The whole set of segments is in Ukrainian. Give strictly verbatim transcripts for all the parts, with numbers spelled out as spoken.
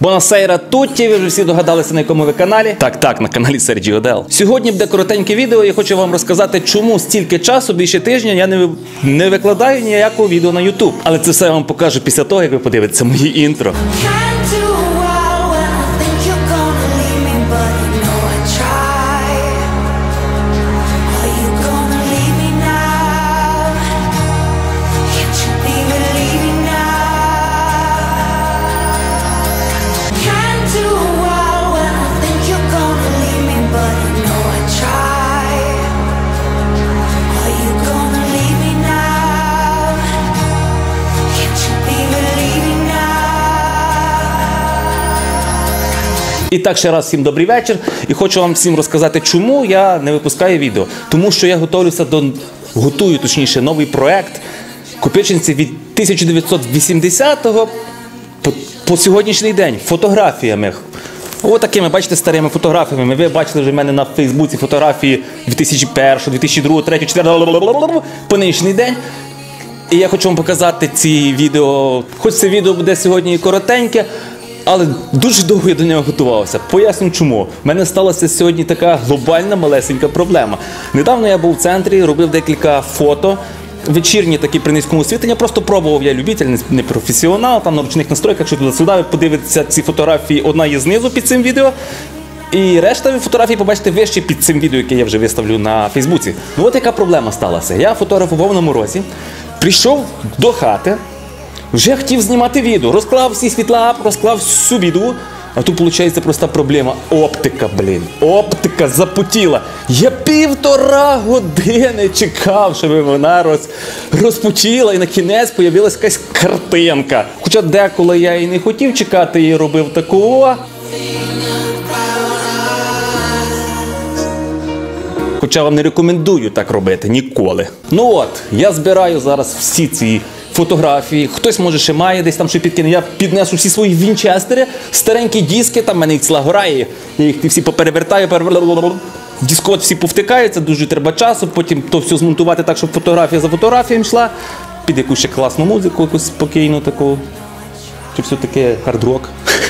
Бонасейра Тутті, ви вже всі догадалися, на якому ви каналі. Так, так, на каналі Серджіо Дел. Сьогодні буде коротеньке відео, я хочу вам розказати, чому стільки часу, більше тижня, я не, не викладаю ніякого відео на ютуб. Але це все я вам покажу після того, як ви подивитеся мої інтро. І так, ще раз всім добрий вечір. І хочу вам всім розказати, чому я не випускаю відео. Тому що я готуюся до, готую, точніше, новий проект Копичинці від тисяча дев'ятсот вісімдесятого по, по сьогоднішній день фотографіями. Ось такими, бачите, старими фотографіями. Ви бачили вже в мене на Фейсбуці фотографії дві тисячі першого, дві тисячі другого, дві тисячі третього, дві тисячі четвертого по нинішній день. І я хочу вам показати ці відео. Хоч це відео буде сьогодні коротеньке, але дуже довго я до нього готувався. Поясню чому. У мене сталася сьогодні така глобальна малесенька проблема. Недавно я був в центрі, робив декілька фото. Вечірні такі при низькому освітленні. Я просто пробував, я любитель, не професіонал, там на ручних настройках, якщо туди-сюди, ви подивитеся ці фотографії, одна є знизу під цим відео. І решта фотографій побачите вище під цим відео, яке я вже виставлю на Фейсбуці. Ну от яка проблема сталася. Я фотографував на морозі, прийшов до хати, вже хотів знімати відео, розклав всі світла, розклав всю біду, а тут, виходить, проста проблема. Оптика, блін, оптика запотіла. Я півтора години чекав, щоб вона роз, розпотіла, і на кінець з'явилася якась картинка. Хоча деколи я і не хотів чекати, і робив такого. Хоча вам не рекомендую так робити ніколи. Ну от, я збираю зараз всі ці фотографії, хтось може ще має, десь там ще підкине. Я піднесу всі свої вінчестери, старенькі диски, там в мене їх ціла гора, і я їх всі поперевертаю, перевертаю. Дискот всі повтикаються, дуже треба часу, потім то все змонтувати так, щоб фотографія за фотографією йшла, під якусь ще класну музику, якусь спокійну таку, чи все-таки хард-рок.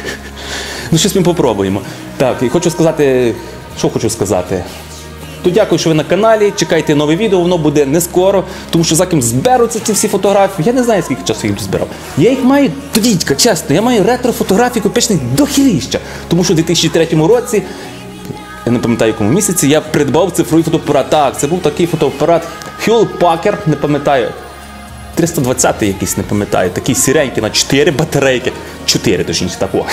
Ну, щось ми попробуємо. Так, і хочу сказати, що хочу сказати. То дякую, що ви на каналі, чекайте нове відео, воно буде не скоро, тому що за ким зберуться ці всі фотографії, я не знаю, скільки часу їх збирав. Я їх маю, подивіться, чесно, я маю ретро-фотографії Копичиних до хіріща, тому що в дві тисячі третьому році, я не пам'ятаю, якому місяці, я придбав цифровий фотоапарат. Так, це був такий фотоапарат Hewlett-Packard, не пам'ятаю, триста двадцятий якийсь, не пам'ятаю, такий сіренький, на чотири батарейки. чотири, точніше, такого.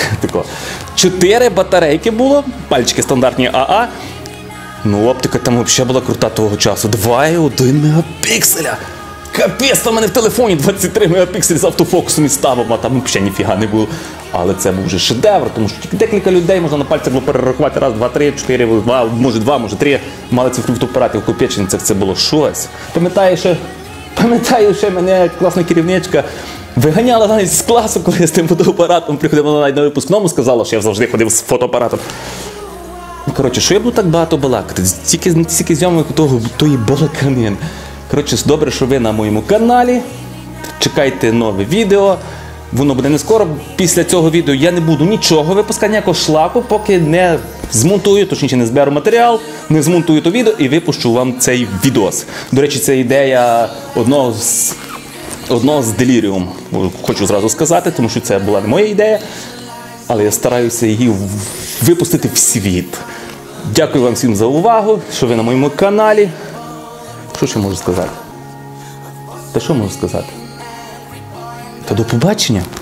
чотири батарейки було, пальчики стандартні АА. Ну, оптика там взагалі була крута того часу. два і один мегапікселя. Капець, там в мене в телефоні двадцять три мегапікселі з автофокусом і ставом, а там взагалі ніфіга не було. Але це був вже шедевр, тому що тільки декілька людей можна на пальцях було перерахувати. Раз, два, три, чотири, два, може два, може три. Мали цифрові фотоапарати в Копичинцях, це було щось. Пам'ятаю, що, пам'ятаю, що мене класна керівничка виганяла навіть з класу, коли я з тим фотоапаратом приходила навіть на випускному, сказала, що я завжди ходив з фотоапаратом. Коротше, що я буду так багато балакати? Тільки, тільки зйомок того, тої балаканин. Коротше, добре, що ви на моєму каналі. Чекайте нове відео. Воно буде не скоро. Після цього відео я не буду нічого випускати, ніякого шлаку, поки не змонтую, точніше не зберу матеріал, не змонтую то відео і випущу вам цей відос. До речі, це ідея одного з, одного з Delirium. Хочу зразу сказати, тому що це була не моя ідея. Але я стараюся її випустити в світ. Дякую вам всім за увагу, що ви на моєму каналі. Що ще можу сказати? Та що можу сказати? Та до побачення.